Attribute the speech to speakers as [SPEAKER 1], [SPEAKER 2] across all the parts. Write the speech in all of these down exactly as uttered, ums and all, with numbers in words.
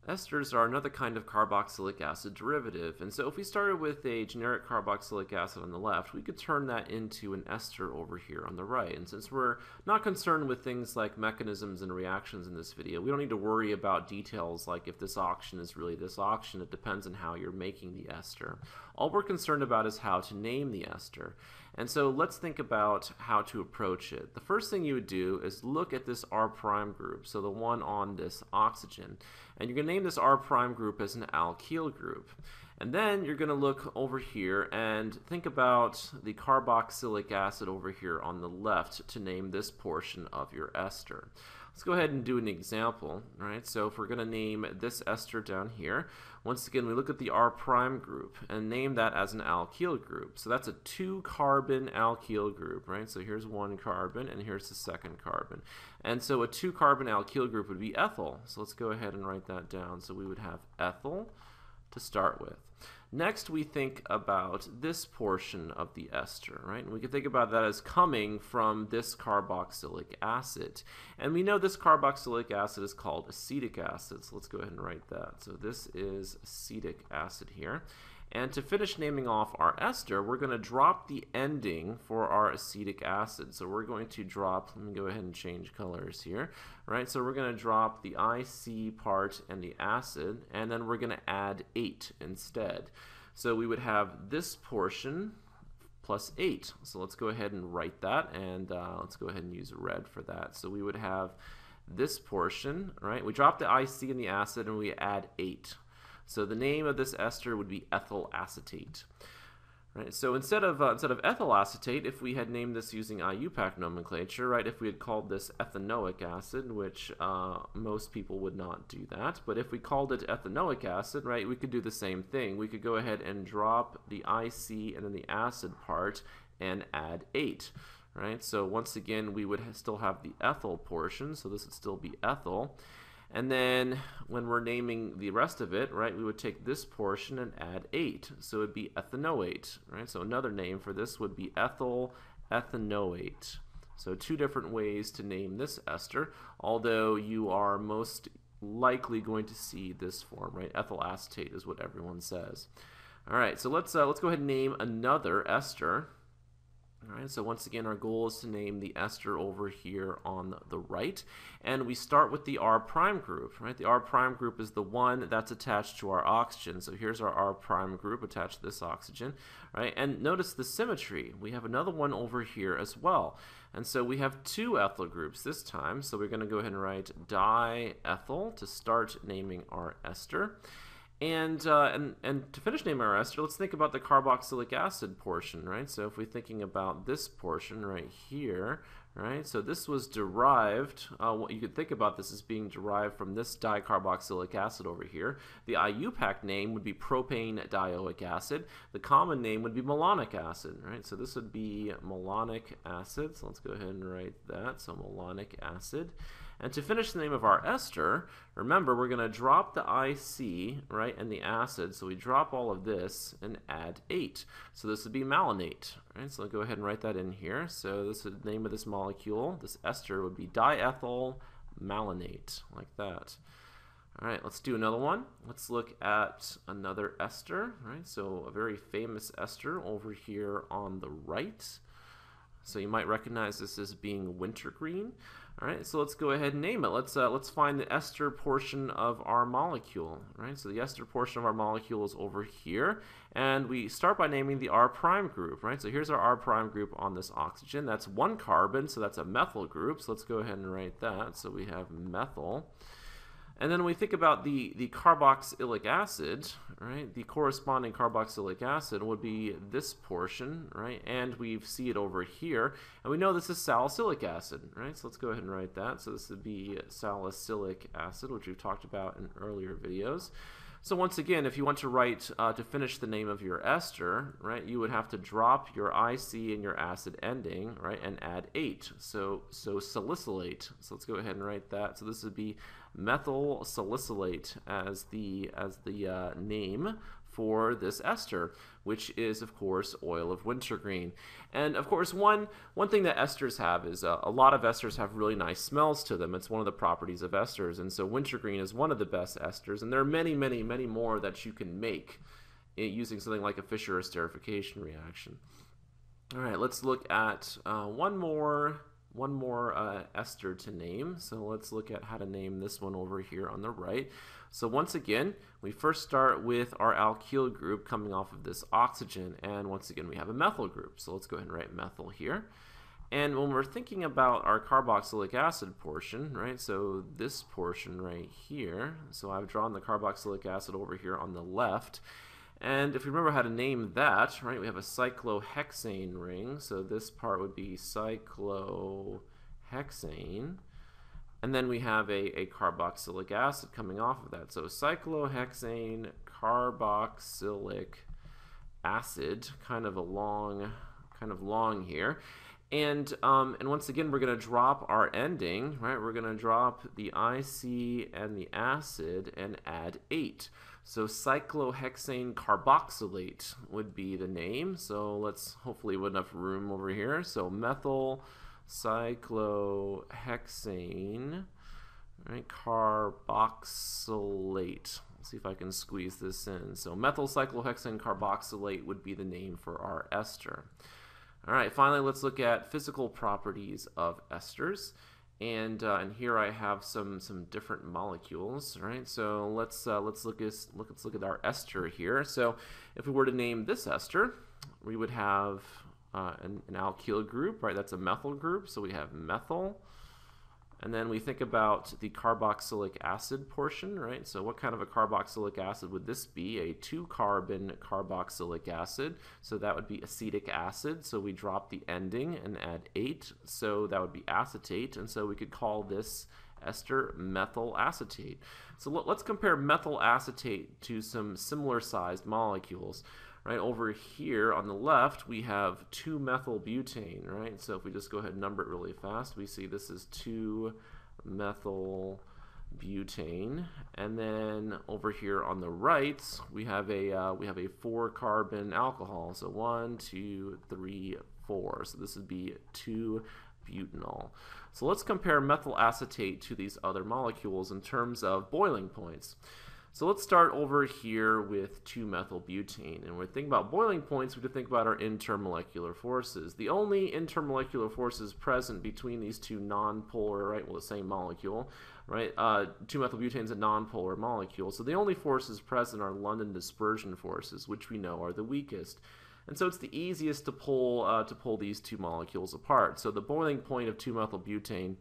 [SPEAKER 1] Esters are another kind of carboxylic acid derivative, and so if we started with a generic carboxylic acid on the left, we could turn that into an ester over here on the right. And since we're not concerned with things like mechanisms and reactions in this video, we don't need to worry about details like if this oxygen is really this oxygen. It depends on how you're making the ester. All we're concerned about is how to name the ester. And so let's think about how to approach it. The first thing you would do is look at this R prime group, so the one on this oxygen. And you're going to name this R prime group as an alkyl group. And then you're going to look over here and think about the carboxylic acid over here on the left to name this portion of your ester. Let's go ahead and do an example. All right, so if we're going to name this ester down here, once again we look at the R prime group and name that as an alkyl group. So that's a two carbon alkyl group, right? So here's one carbon and here's the second carbon. And so a two carbon alkyl group would be ethyl. So let's go ahead and write that down. So we would have ethyl to start with. Next, we think about this portion of the ester, right? And we can think about that as coming from this carboxylic acid. And we know this carboxylic acid is called acetic acid, so let's go ahead and write that. So this is acetic acid here. And to finish naming off our ester, we're going to drop the ending for our acetic acid. So we're going to drop, let me go ahead and change colors here, right? So we're going to drop the I C part and the acid, and then we're going to add eight instead. So we would have this portion plus eight. So let's go ahead and write that, and uh, let's go ahead and use red for that. So we would have this portion, right? We drop the I C and the acid, and we add eight. So the name of this ester would be ethyl acetate. Right? So instead of uh, instead of ethyl acetate, if we had named this using I U PAC nomenclature, right? If we had called this ethanoic acid, which uh, most people would not do that, but if we called it ethanoic acid, right, we could do the same thing. We could go ahead and drop the I C and then the acid part and add eight. Right? So once again, we would ha still have the ethyl portion, so this would still be ethyl. And then when we're naming the rest of it, right, we would take this portion and add eight. So it would be ethanoate, right? So another name for this would be ethyl ethanoate. So two different ways to name this ester, although you are most likely going to see this form, right? Ethyl acetate is what everyone says. All right, so let's, uh, let's go ahead and name another ester. All right, so once again, our goal is to name the ester over here on the right, and we start with the R prime group, right? The R prime group is the one that's attached to our oxygen. So here's our R prime group attached to this oxygen, right? And notice the symmetry. We have another one over here as well. And so we have two ethyl groups this time. So we're going to go ahead and write diethyl to start naming our ester. And, uh, and, and to finish naming our ester, let's think about the carboxylic acid portion, right? So if we're thinking about this portion right here, right? So this was derived, uh, what you could think about this as being derived from this dicarboxylic acid over here. The I U PAC name would be propane dioic acid. The common name would be malonic acid, right? So this would be malonic acid. So let's go ahead and write that. So malonic acid. And to finish the name of our ester, remember we're going to drop the I C, right, and the acid. So we drop all of this and add eight. So this would be malonate, right? So I'll go ahead and write that in here. So this is the name of this molecule. This ester would be diethyl malonate, like that. All right, let's do another one. Let's look at another ester, right? So a very famous ester over here on the right. So you might recognize this as being wintergreen. All right, so let's go ahead and name it. Let's uh, let's find the ester portion of our molecule. Right, so the ester portion of our molecule is over here, and we start by naming the R prime group. Right, so here's our R prime group on this oxygen. That's one carbon, so that's a methyl group. So let's go ahead and write that. So we have methyl. And then when we think about the, the carboxylic acid, right, the corresponding carboxylic acid would be this portion, right, and we see it over here, and we know this is salicylic acid, right, so let's go ahead and write that. So this would be salicylic acid, which we've talked about in earlier videos. So once again, if you want to write, uh, to finish the name of your ester, right, you would have to drop your I C and your acid ending, right, and add eight. So, so salicylate. So let's go ahead and write that. So this would be methyl salicylate as the, as the uh, name for this ester, which is, of course, oil of wintergreen. And, of course, one, one thing that esters have is uh, a lot of esters have really nice smells to them. It's one of the properties of esters, and so wintergreen is one of the best esters, and there are many, many, many more that you can make using something like a Fischer esterification reaction. All right, let's look at uh, one more one more uh, ester to name. So let's look at how to name this one over here on the right. So once again, we first start with our alkyl group coming off of this oxygen, and once again we have a methyl group. So let's go ahead and write methyl here. And when we're thinking about our carboxylic acid portion, right, so this portion right here, so I've drawn the carboxylic acid over here on the left. And if you remember how to name that, right, we have a cyclohexane ring. So this part would be cyclohexane. And then we have a, a carboxylic acid coming off of that. So cyclohexane, carboxylic acid, kind of a long, kind of long here. And, um, and once again, we're going to drop our ending, right? We're going to drop the I C and the acid and add eight. So cyclohexane carboxylate would be the name. So let's hopefully have enough room over here. So methyl cyclohexane, right, carboxylate. Let's see if I can squeeze this in. So methyl cyclohexane carboxylate would be the name for our ester. All right, finally, let's look at physical properties of esters. And, uh, and here I have some some different molecules, right? So let's uh, let's look at look let's look at our ester here. So if we were to name this ester, we would have uh, an, an alkyl group, right? That's a methyl group. So we have methyl, and then we think about the carboxylic acid portion, right? So what kind of a carboxylic acid would this be? A two-carbon carboxylic acid. So that would be acetic acid. So we drop the ending and add eight. So that would be acetate. And so we could call this ester methyl acetate. So let's compare methyl acetate to some similar sized molecules. Right, over here on the left, we have two methyl butane, right? So if we just go ahead and number it really fast, we see this is two methyl butane. And then over here on the right, we have a uh, we have a four carbon alcohol. So one, two, three, four. So this would be two butanol. So let's compare methyl acetate to these other molecules in terms of boiling points. So let's start over here with two methyl butane. And when we think about boiling points, we have to think about our intermolecular forces. The only intermolecular forces present between these two non-polar, right, well, the same molecule, right, uh, two methyl butane is a non-polar molecule. So the only forces present are London dispersion forces, which we know are the weakest. And so it's the easiest to pull, uh, to pull these two molecules apart. So the boiling point of two methyl butane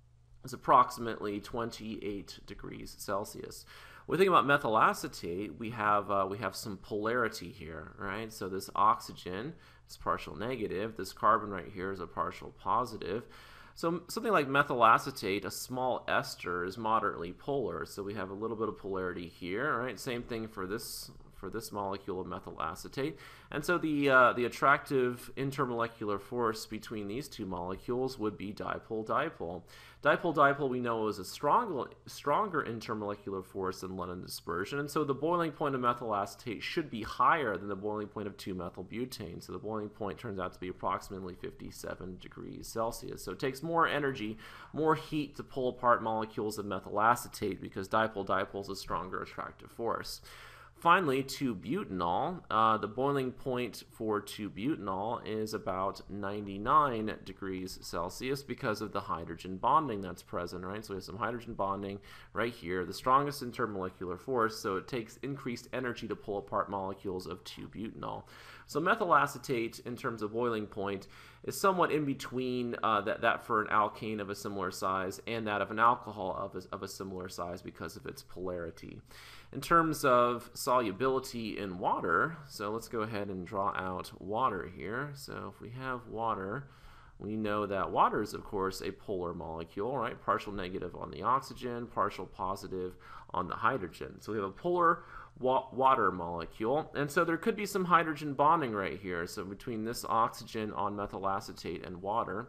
[SPEAKER 1] is approximately twenty-eight degrees Celsius. When we think about methyl acetate, we have uh, we have some polarity here, right? So this oxygen is partial negative. This carbon right here is a partial positive. So something like methyl acetate, a small ester, is moderately polar. So we have a little bit of polarity here, right? Same thing for this for this molecule of methyl acetate. And so the uh, the attractive intermolecular force between these two molecules would be dipole-dipole. Dipole-dipole we know is a strong, stronger intermolecular force than London dispersion, and so the boiling point of methyl acetate should be higher than the boiling point of two methyl butane. So the boiling point turns out to be approximately fifty-seven degrees Celsius. So it takes more energy, more heat to pull apart molecules of methyl acetate because dipole-dipole is a stronger attractive force. Finally, two butanol, uh, the boiling point for two butanol is about ninety-nine degrees Celsius because of the hydrogen bonding that's present, right? So we have some hydrogen bonding right here, the strongest intermolecular force, so it takes increased energy to pull apart molecules of two butanol. So methyl acetate, in terms of boiling point, is somewhat in between uh, that, that for an alkane of a similar size and that of an alcohol of a, of a similar size because of its polarity. In terms of solubility in water, so let's go ahead and draw out water here. So if we have water, we know that water is, of course, a polar molecule, right? Partial negative on the oxygen, partial positive on the hydrogen. So we have a polar wa water molecule, and so there could be some hydrogen bonding right here. So between this oxygen on methyl acetate and water,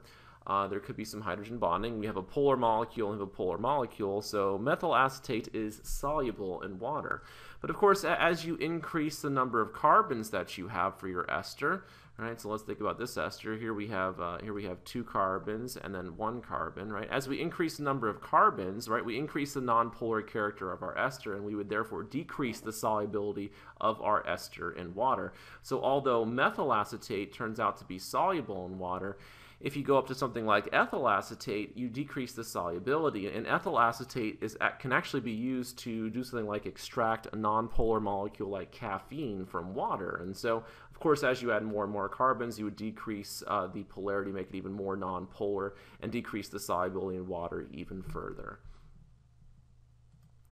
[SPEAKER 1] Uh, there could be some hydrogen bonding. We have a polar molecule and we have a polar molecule, so methyl acetate is soluble in water. But of course, as you increase the number of carbons that you have for your ester, right? So let's think about this ester. Here we have uh, here we have two carbons and then one carbon, right? As we increase the number of carbons, right, we increase the nonpolar character of our ester, and we would therefore decrease the solubility of our ester in water. So although methyl acetate turns out to be soluble in water, if you go up to something like ethyl acetate, you decrease the solubility, and ethyl acetate is, can actually be used to do something like extract a nonpolar molecule like caffeine from water. And so, of course, as you add more and more carbons, you would decrease uh, the polarity, make it even more nonpolar, and decrease the solubility in water even further.